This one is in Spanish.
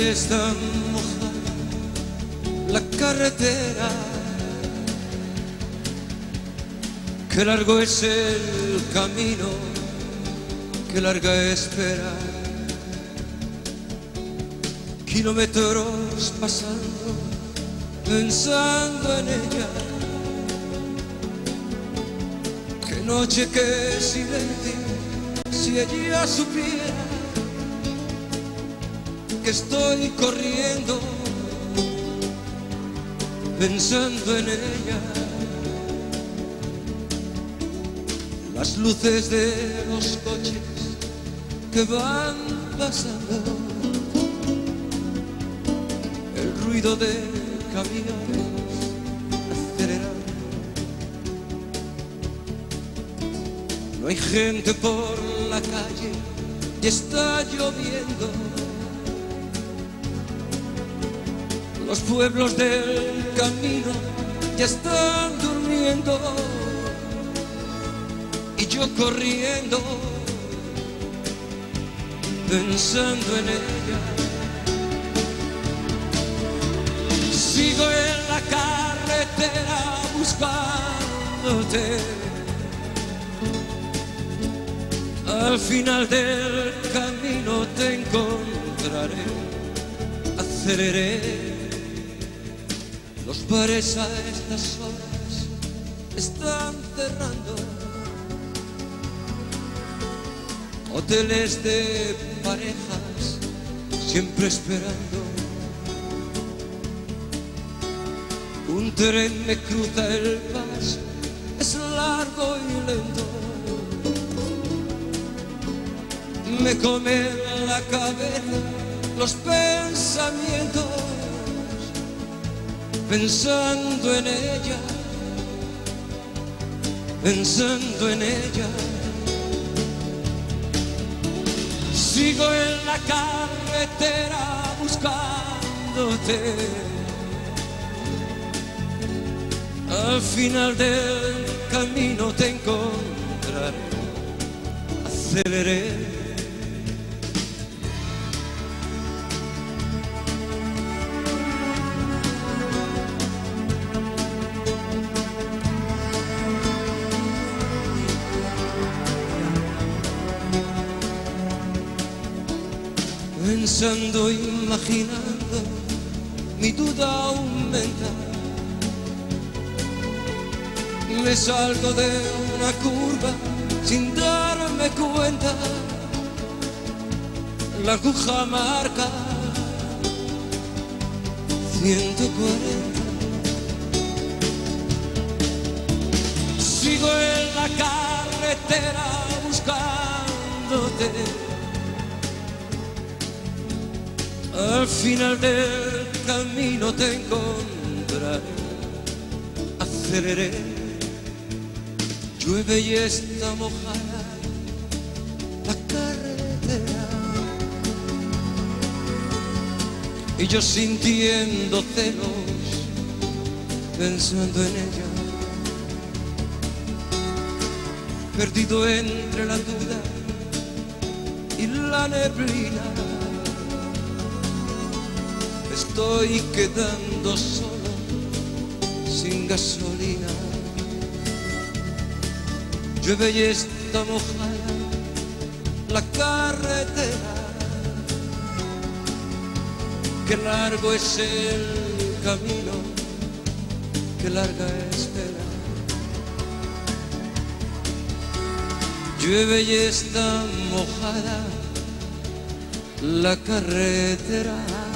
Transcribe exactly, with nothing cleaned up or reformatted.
está mojada la carretera, qué largo es el camino, qué larga espera. Kilómetros pasando, pensando en ella. Qué noche, qué silencio, si ella supiera que estoy corriendo, pensando en ella. Las luces de los coches que van pasando, el ruido de camiones acelerando. No hay gente por la calle y está lloviendo. Los pueblos del camino ya están durmiendo y yo corriendo, pensando en ella. Sigo en la carretera buscándote. Al final del camino te encontraré. Aceleré. Los bares a estas horas están cerrando. Hoteles de parejas siempre esperando. Un tren me cruza el paso, es largo y lento. Me come la cabeza los pensamientos, pensando en ella, pensando en ella. Sigo en la carretera buscándote. Al final del camino te encontraré. Aceleré. Pensando, imaginando, mi duda aumenta. Me salgo de una curva sin darme cuenta. La aguja marca ciento cuarenta. Sigo en la carretera buscándote. Al final del camino te encontraré. Aceleré. Llueve y está mojada la carretera. Y yo sintiendo celos, pensando en ella. Perdido entre la duda y la neblina. Estoy quedando solo, sin gasolina. Llueve y está mojada la carretera. Qué largo es el camino, qué larga espera. Llueve y está mojada la carretera.